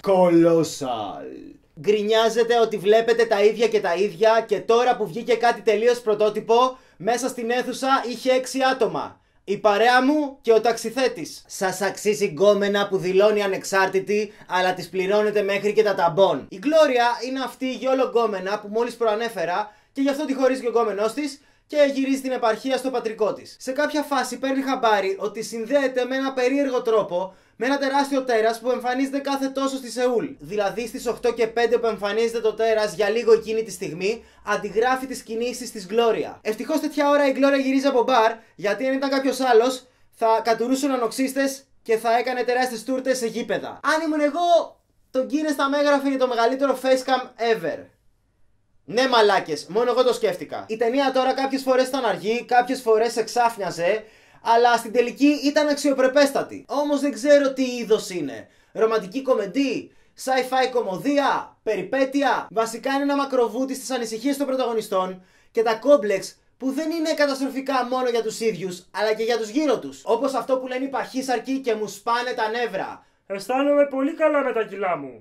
Colossal. Γκρινιάζετε ότι βλέπετε τα ίδια και τα ίδια και τώρα που βγήκε κάτι τελείως πρωτότυπο, μέσα στην αίθουσα είχε 6 άτομα. Η παρέα μου και ο ταξιθέτης. Σας αξίζει γκόμενα που δηλώνει ανεξάρτητη, αλλά τις πληρώνετε μέχρι και τα ταμπών. Η Γκλώρια είναι αυτή η γιόλο γκόμενα που μόλις προανέφερα και γι' αυτό τη χωρίζει και ο γκόμενός της και γυρίζει την επαρχία στο πατρικό της. Σε κάποια φάση παίρνει χαμπάρι ότι συνδέεται με ένα περίεργο τρόπο με ένα τεράστιο τέρας που εμφανίζεται κάθε τόσο στη Σεούλ. Δηλαδή στις 8 και 5 που εμφανίζεται το τέρας για λίγο εκείνη τη στιγμή, αντιγράφει τις κινήσεις της Γκλώρια. Ευτυχώς τέτοια ώρα η Γκλώρια γυρίζει από μπαρ, γιατί αν ήταν κάποιος άλλος θα κατουρούσαν ανοξίστες και θα έκανε τεράστιες τούρτες σε γήπεδα. Αν ήμουν εγώ, τον Guinness θα με έγραφε για το μεγαλύτερο facecam ever. Ναι, μαλάκες, μόνο εγώ το σκέφτηκα. Η ταινία τώρα κάποιες φορές ήταν αργή, κάποιες φορές εξάφνιαζε, αλλά στην τελική ήταν αξιοπρεπέστατη. Όμως δεν ξέρω τι είδος είναι. Ρομαντική κομμεντή, sci-fi κομμωδία, περιπέτεια. Βασικά είναι ένα μακροβούτι στις ανησυχίες των πρωταγωνιστών και τα κόμπλεξ που δεν είναι καταστροφικά μόνο για τους ίδιους, αλλά και για τους γύρω τους. Όπως αυτό που λένε οι παχύσαρκοι και μου σπάνε τα νεύρα. Αισθάνομαι πολύ καλά με τα κιλά μου.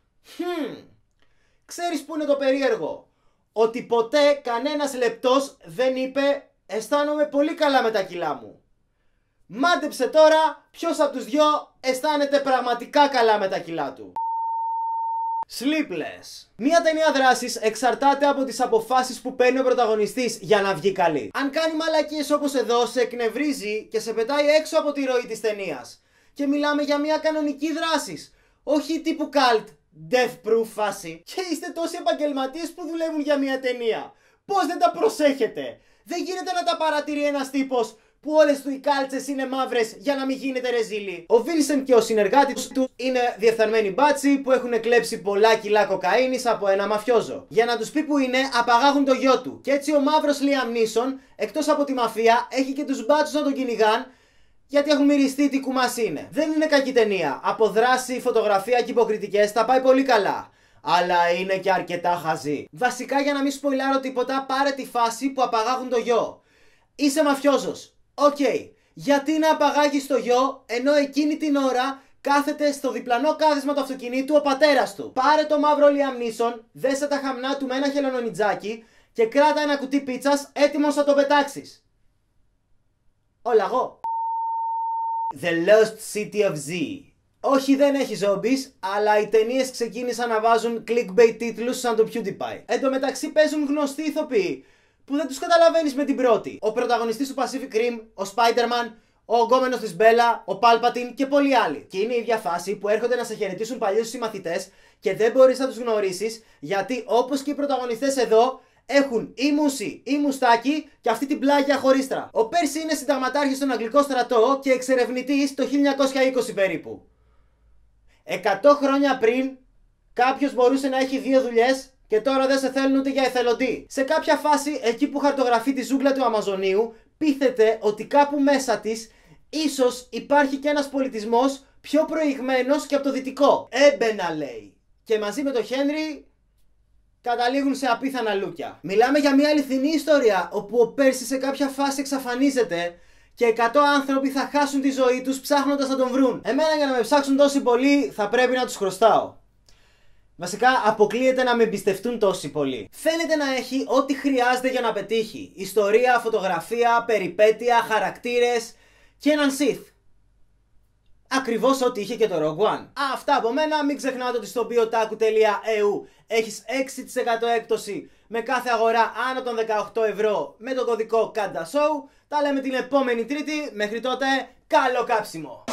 Ξέρεις που είναι το περίεργο? Ότι ποτέ κανένας λεπτός δεν είπε αισθάνομαι πολύ καλά με τα κιλά μου. Μάντεψε τώρα ποιος από τους δυο αισθάνεται πραγματικά καλά με τα κιλά του. Sleepless. Μία ταινία δράσης εξαρτάται από τις αποφάσεις που παίρνει ο πρωταγωνιστής για να βγει καλή. Αν κάνει μαλακίες όπως εδώ, σε εκνευρίζει και σε πετάει έξω από τη ροή της ταινίας. Και μιλάμε για μία κανονική δράσης, όχι τύπου cult, death proof φάση. Και είστε τόσοι επαγγελματίες που δουλεύουν για μία ταινία. Πώς δεν τα προσέχετε? Δεν γίνεται να τα παρατηρεί ένας τύπος που όλες του οι κάλτσες είναι μαύρες για να μην γίνεται ρεζίλι. Ο Βίλσεν και ο συνεργάτης του είναι διεφθαρμένοι μπάτσοι που έχουν κλέψει πολλά κιλά κοκαίνης από ένα μαφιόζο. Για να τους πει που είναι, απαγάγουν το γιο του. Και έτσι ο μαύρος Λίαμ Νίσον, εκτός από τη μαφία, έχει και τους μπάτσους να τον κυνηγάν, γιατί έχουν μυριστεί τι κουμάς είναι. Δεν είναι κακή ταινία. Από δράση, φωτογραφία και υποκριτικές τα πάει πολύ καλά. Αλλά είναι και αρκετά χαζή. Βασικά, για να μην σποιλάρω τίποτα, πάρε τη φάση που απαγάγουν το γιο. Είσαι μαφιόζος. Οκ. Γιατί να απαγάγεις το γιο ενώ εκείνη την ώρα κάθεται στο διπλανό κάθισμα του αυτοκινήτου ο πατέρας του? Πάρε το μαύρο Λίαμ Νίσον, δέσε τα χαμνά του με ένα χελωνονιτζάκι και κράτα ένα κουτί πίτσας έτοιμος να το πετάξεις. Όλα εγώ. The Lost City of Z. Όχι, δεν έχει zombies, αλλά οι ταινίες ξεκίνησαν να βάζουν clickbait τίτλους σαν το PewDiePie. Εν τω μεταξύ παίζουν γνωστοί ηθοποιοί που δεν τους καταλαβαίνεις με την πρώτη. Ο πρωταγωνιστής του Pacific Rim, ο Spider-Man, ο γκόμενος της Μπέλα, ο Palpatine και πολλοί άλλοι. Και είναι η ίδια φάση που έρχονται να σε χαιρετήσουν παλιούς συμμαθητές και δεν μπορείς να τους γνωρίσεις, γιατί όπως και οι πρωταγωνιστές εδώ έχουν ή μουσι ή μουστάκι και αυτή την πλάγια χωρίστρα. Ο Πέρσι είναι συνταγματάρχης στον Αγγλικό στρατό και εξερευνητής το 1920 περίπου. 100 χρόνια πριν κάποιος μπορούσε να έχει 2 δουλειές και τώρα δεν σε θέλουν ούτε για εθελοντή. Σε κάποια φάση, εκεί που χαρτογραφεί τη ζούγκλα του Αμαζονίου, πείθεται ότι κάπου μέσα της ίσως υπάρχει και ένας πολιτισμός πιο προηγμένος και από το δυτικό. Έμπαινα, λέει. Και μαζί με τον Χένρι καταλήγουν σε απίθανα λούκια. Μιλάμε για μια αληθινή ιστορία, όπου ο Πέρσι σε κάποια φάση εξαφανίζεται και 100 άνθρωποι θα χάσουν τη ζωή τους ψάχνοντας να τον βρουν. Εμένα, για να με ψάξουν τόσοι πολλοί, θα πρέπει να τους χρωστάω. Βασικά, αποκλείεται να με εμπιστευτούν τόσοι πολλοί. Φαίνεται να έχει ό,τι χρειάζεται για να πετύχει. Ιστορία, φωτογραφία, περιπέτεια, χαρακτήρες και έναν Sith. Ακριβώς ό,τι είχε και το Rogue One. Αυτά από μένα. Μην ξεχνάτε ότι στο biotaku.eu έχεις 6% έκπτωση με κάθε αγορά άνω των 18 ευρώ με το κωδικό KANDASHOW. Τα λέμε την επόμενη Τρίτη. Μέχρι τότε, καλό κάψιμο!